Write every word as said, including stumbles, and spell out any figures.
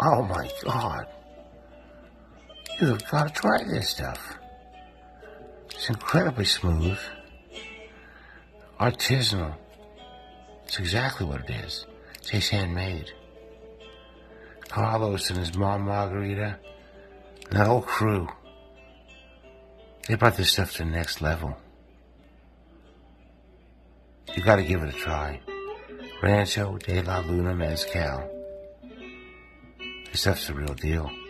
Oh my God. You've got to try this stuff. It's incredibly smooth. Artisanal. It's exactly what it is. It tastes handmade. Carlos and his mom Margarita, and that whole crew, they brought this stuff to the next level. You gotta give it a try. Rancho de la Luna Mezcal. This stuff's the real deal.